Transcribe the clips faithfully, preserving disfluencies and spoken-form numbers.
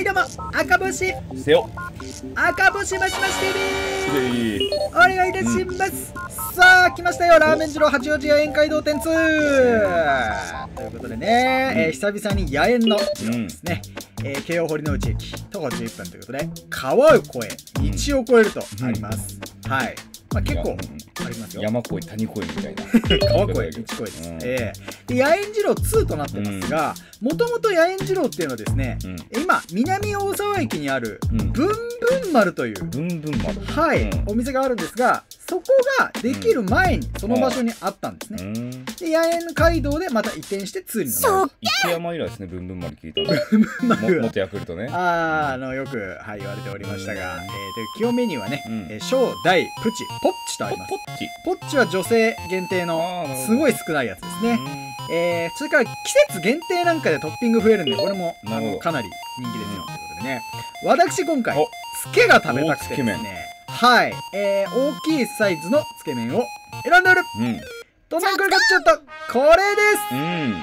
はいどうも、赤星せよ赤星マシマシ ティービー お願いいたします、うん、さあ来ましたよ、ラーメン二郎八王子野宴街道店ツーということでね、うん、えー、久々に野宴のですね、うん、えー、京王堀之内駅徒歩じゅういっぷんということで、川を越え道を越えるとあります、うん、はい、まあ、結構ありますよ。 山越え谷越えみたいな川越え道越えです、うん、えー、で野宴二郎ツーとなってますが、もともと野宴二郎っていうのはですね、うん、今南大沢駅にあるブンブン丸という、 ブンブン丸、 はい、うん、お店があるんですが、そこができる前にその場所にあったんですね、うん、で野宴街道でまた移転してツーになる。 池山以来ですね、ブンブン丸聞いたの。ブンブン丸元ヤクルトね、 ああ、あのよく、はい、言われておりましたが、うん、えー、で基本メニューはね、うん、えー、小大プチポッチとあります。 ポッチポッチは女性限定のすごい少ないやつですね、うん、えー、それから季節限定なんかでトッピング増えるんで、これもあのかなり人気ですよ、うん、ということでね、私今回つけが食べたくてですね、はい、えー、大きいサイズのつけ麺を選んでおる、うん、どんなにこれ買っちゃったこれです、うん、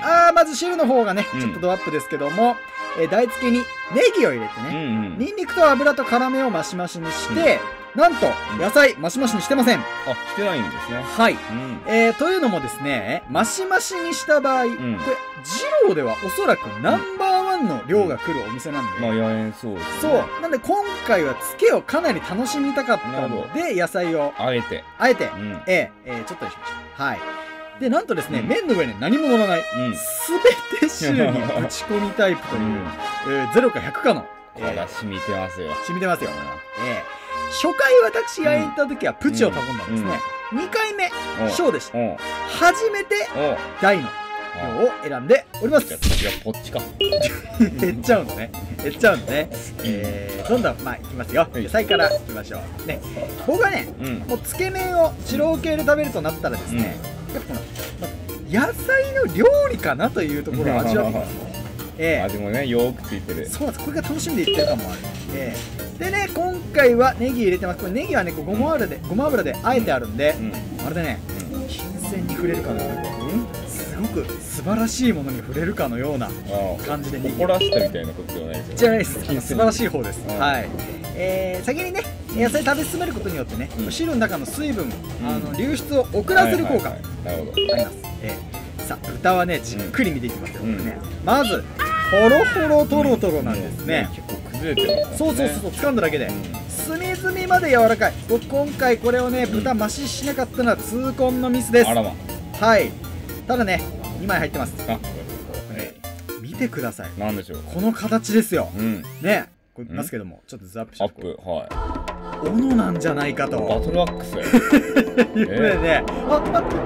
あー、まず汁の方がねちょっとドアップですけども、うん、えー、台付けにネギを入れてね、うんうん、ニンニクと油と辛めをマシマシにして、うん、なんと野菜マシマシにしてません。 あ、してないんですね。 はい、うん、えー、というのもですね、マシマシにした場合、うん、これ二郎ではおそらくナンバーワンの量が来るお店なんで、 まあ野宴そうですね。 そうなんで今回はつけをかなり楽しみたかったので、野菜をあえてあえて、 うん、 えー、えー、ちょっとにしました。はい、でなんとですね、うん、麺の上に何も乗らない、すべ、うん、て汁に打ち込みタイプという、うん、えー、ゼロかひゃくかの、 これは染みてますよ。 染みてますよ。えー、初回私が行った時はプチを頼んだんですね、うん、にかいめ小でした。初めて大の量を選んでおります。 いやこっちか減っちゃうのね、減っちゃうのね、えー、どんどんまあいきますよ。野菜からいきましょうね。僕はね、うん、もうつけ麺を二郎系で食べるとなったらですね、うん、やっぱこの、ま、野菜の料理かなというところを味わってきます。 えー、味もねよくついてる。 そうなんです、これが楽しんでいってる感もある。えー、でね、今回はネギ入れてます。これネギはねこうごま油で、うん、ごま油であえてあるんで、うん、まるでね、うん、金銭に触れるかのような、すごく素晴らしいものに触れるかのような感じでネギ怒らしたみたいなことじゃないですよね。 じゃないです。素晴らしい方です。はい、えー、先にね野菜食べ進めることによってね、うん、汁の中の水分、うん、あの流出を遅らせる効果あります。えー、さあ豚はねじっくり見ていきますよ、うんね、まずホロホロトロトロなんですね、 結構崩れてますね。 そうそうそう、掴んだだけで、うん、隅々まで柔らかい。僕今回これをね豚増ししなかったのは痛恨のミスです。 あらま。 はい、ただねにまい入ってます。 あ、 見てください。 なんでしょう、この形ですよ、 うん、 ね、これますけども、ちょっとズアップして、 アップ、はい、 斧なんじゃないかと。 バトルアックスいうね、あ、待って、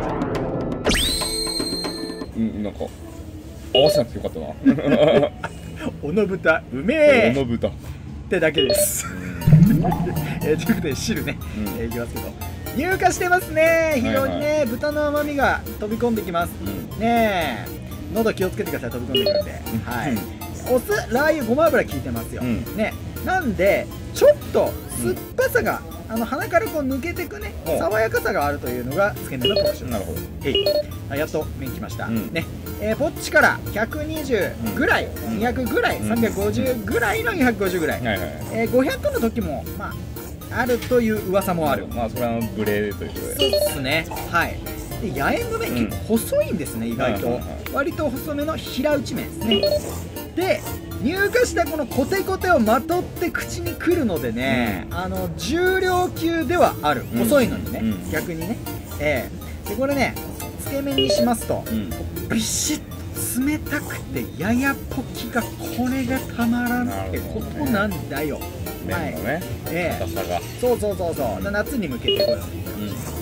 うん、なんか合わせなくてよかったな斧豚うめえ斧豚ってだけです。えー、ということで汁ね、うん、えー、いきますけど、乳化してますね。非常にね、はいはい、豚の甘みが飛び込んできます、うん、ねえ、喉気をつけてください、飛び込んでくるんで、はい、お酢、ラー油、ごま油効いてますよ、うん、ね、なんでちょっと酸っぱさが、うん、あの鼻からこう抜けてくね、爽やかさがあるというのがつけ麺の特徴です。 なるほど。 えい、あ、やっと麺きました、うん、ね、えー、ポッチからひゃくにじゅうぐらい、うん、にひゃくぐらい、うん、さんびゃくごじゅうぐらいのにひゃくごじゅうぐらい、えー、ごひゃくの時もまああるという噂もある。 まあそれはブレということで。 そうですね。はい。で野猿の麺、うん、結構細いんですね、意外と。割と細めの平打ち麺ですね。で乳化したこのコテコテをまとって口にくるのでね、うん、あの重量級ではある、うん、細いのにね、うん、逆にね、えー、でこれねつけ麺にしますと、うん、ビシッと冷たくてややポキがこれがたまらんってことなんだよ。 麺のね、 ええ、そうそうそうそう、夏に向けてこれ、うん、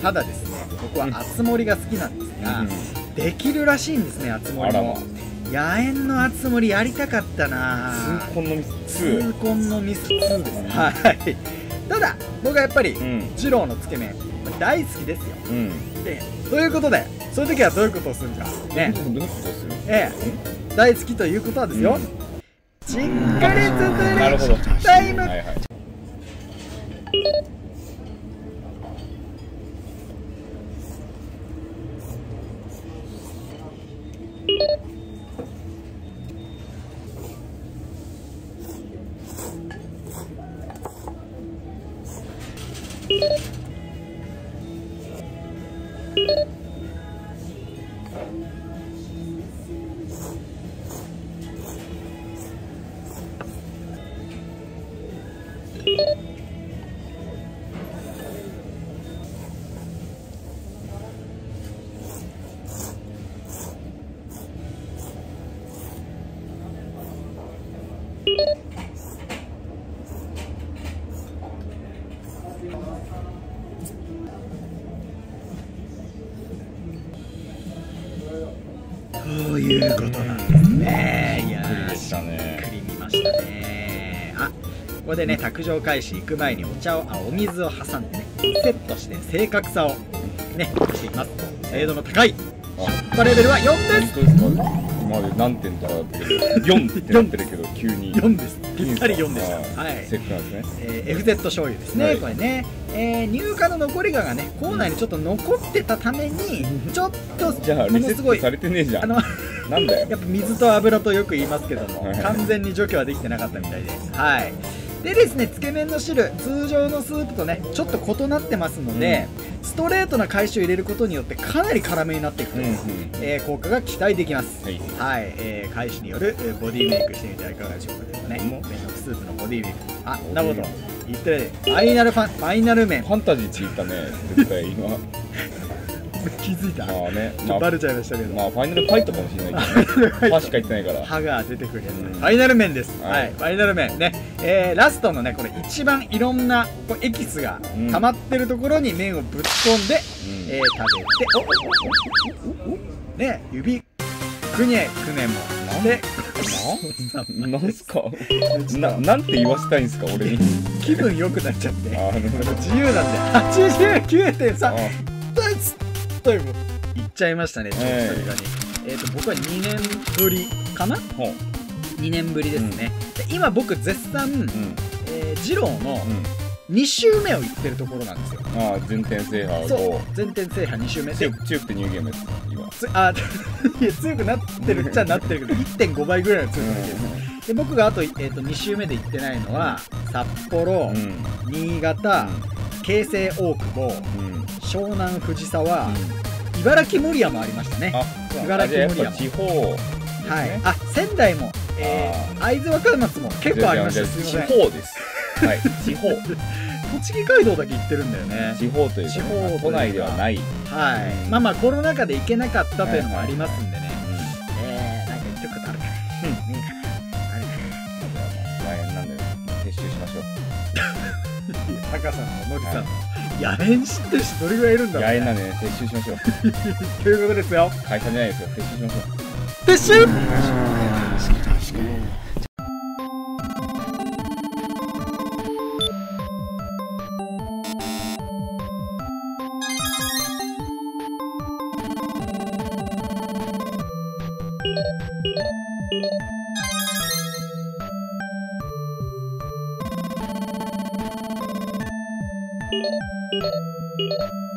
ただですね、僕は厚盛りが好きなんですが、うん、できるらしいんですね、厚盛りも。野猿の厚盛りやりたかったな。 痛恨のミスツー。 痛恨のミスツーですね。はい。ただ僕はやっぱり、うん、二郎のつけ麺大好きですよ。うん、でということで、そういう時はどういうことをするかね。 どういうことをする？ ええ、大好きということはですよ。うんしっかり作るタイム。はいはい、 そういうことなんですね。いやー、 でしたね。 しっくり見ましたね。あ、ここでね、卓上開始行く前にお茶をあお水を挟んでねセットして正確さをねしています。精度の高い出荷レベルはよんです。 本当ですか？今まで何点とかだったけどよんってなってるけど急によんです。ぴったりよんでした。はい。 セックなんですね。 えー、エフゼット 醤油ですね、はい、これね、えー、入荷の残りががね校内にちょっと残ってたためにちょっとじゃあリセットされてねえじゃん。あのなんだよ。 やっぱ水と油とよく言いますけども完全に除去はできてなかったみたいで、はい。でですね、つけ麺の汁通常のスープとねちょっと異なってますので、うん、ストレートな返しを入れることによってかなり辛めになっていくという、うんうん、えー、効果が期待できます。はい、はい、えー、返しによるボディメイクしてみてはいかがでしょうかですね。麺のスープのボディメイク、あ、なるほど言ってる。ファイナルファンファイナル麺ファンタジーって言ったね絶対今気づいた。 まあね、 まあ、バレちゃいましたけど、 まあファイナルファイトかもしれないけどね。歯しか言ってないから歯が出てくるやつ、うん、ファイナル麺です。はい、はい、ファイナル麺ね、えー、ラストのねこれ一番いろんなこうエキスが溜まってるところに麺をぶっ込んで、うん、えー、食べて、おおおおね、指くねくねもでななんすかな、なんて言わせたいんすか俺に。 気分良くなっちゃって自由なんではちじゅうきゅうてんさんという言っちゃいましたね。ちょっと久々に、えーと僕はにねんぶりかな、にねんぶりですね、うん、で今僕絶賛、うん、えー、二郎のに周目を行ってるところなんですよ。 ああ、全店制覇を。 そう、全店制覇に周目。 強く強くてニューゲームです今。 つあいや強くなってるっちゃなってるけどいってんごばいぐらいの強さだけです。で僕があと、えー、とに周目で行ってないのは札幌、うん、新潟、うん、京成大久保、うん、湘南藤沢、うん、茨城守谷もありましたね。茨城守谷も地方、ね、 はい、あ仙台も、えー、会津若松も結構ありました。 地方です。はい、地方。 栃木街道だけ行ってるんだよね。 地方というか、地方都内ではない。 はい。まあまあコロナ禍で行けなかったというのもありますんでね。えー、なんか言っとくことあるかな。うん、ねえかな。あるかな。来年なんで撤収しましょう。 タカさんののりさんの野縁知ってる人どれぐらいいるんだろうね。 野縁なんでね撤収しましょう。 ということですよ。 会社じゃないですよ。撤収しましょう。 撤収。Thank you.